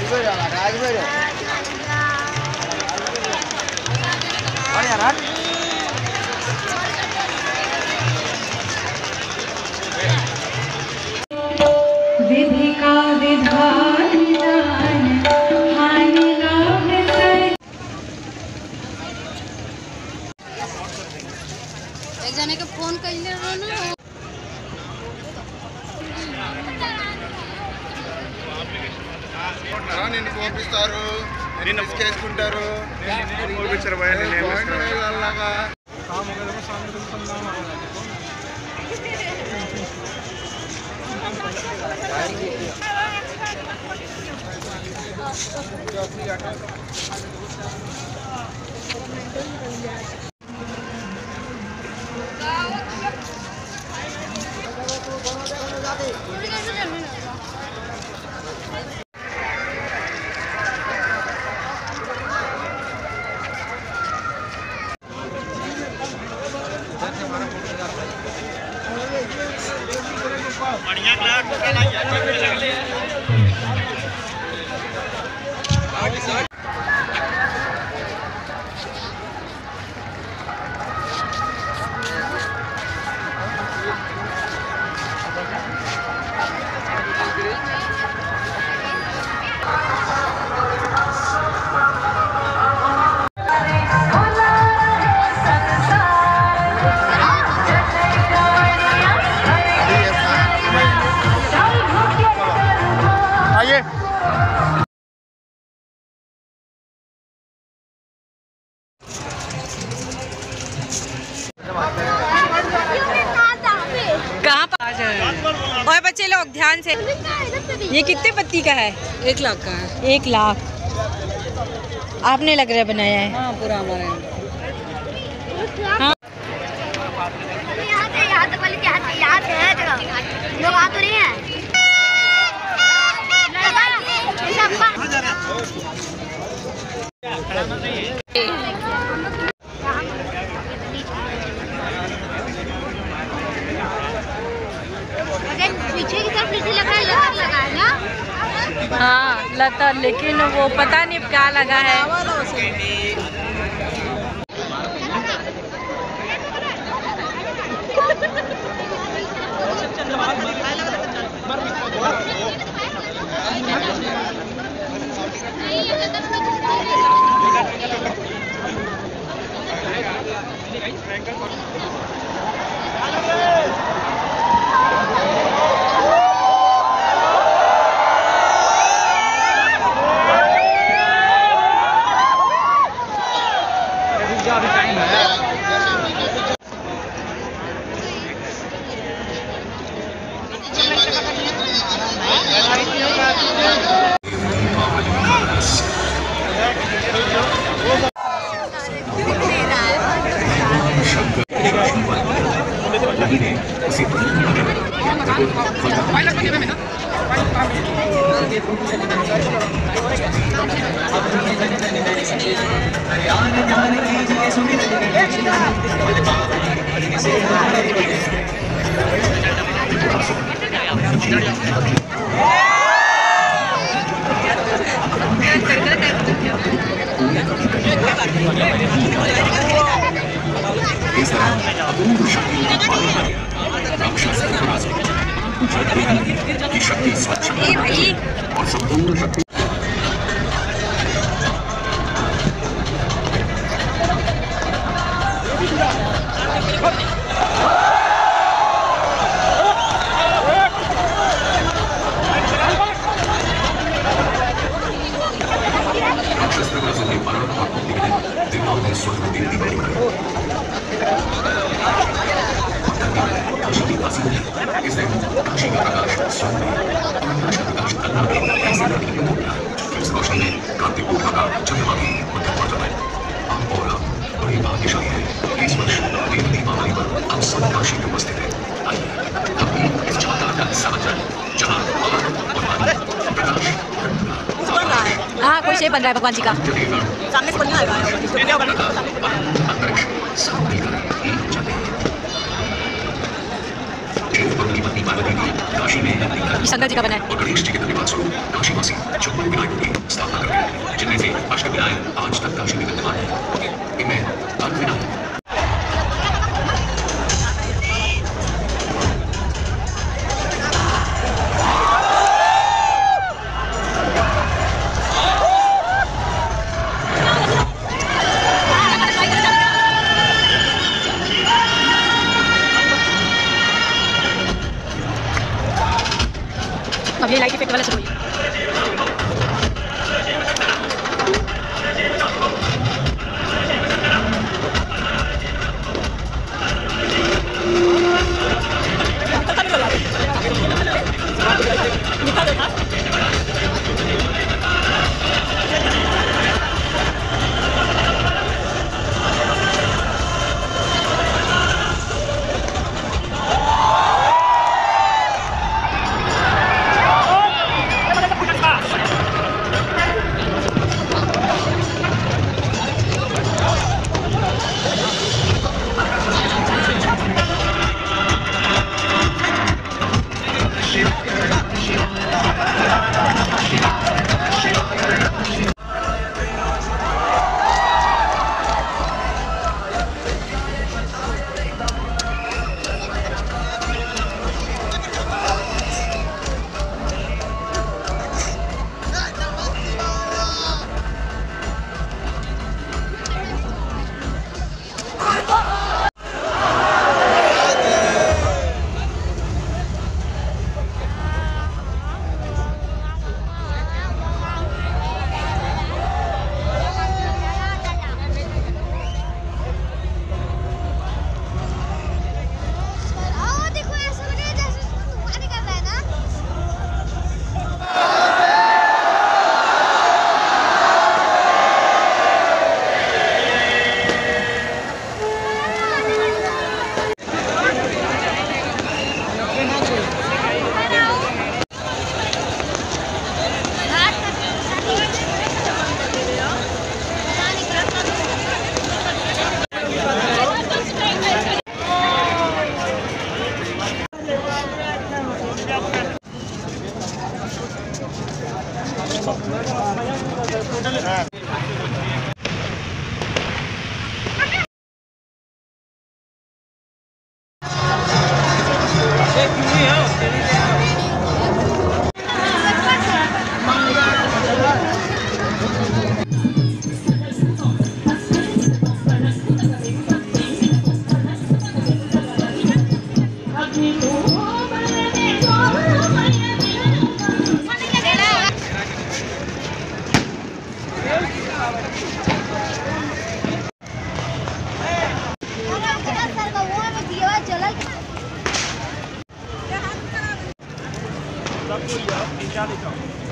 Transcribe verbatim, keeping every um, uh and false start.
विधि का विधान जान हानि लाभ से। एक जने के फोन कइले रहो ना రాని నీకు పంపిస్తారు నిన్ను తీసుకెళ్ళుకుంటారు నేను పంపించరు బయట నేను అలాగా बढ़िया क्लास कहाँ पर और बच्चे लोग ध्यान से। ये कितने पत्ती का है? एक लाख का है। एक लाख आपने लग रहा है बनाया है? हाँ पूरा हमारे हाँ। लोग आ तो रहे हैं पीछे की तरफ नीचे लगा है लता लगा है ना। हाँ लता, लेकिन वो पता नहीं क्या लगा है। हाँ कोई शेप बन रहा है भगवान जी का, सामने से बनना है। शंकर जी का बना है। सबको लिया, तीन चार दिखाओ।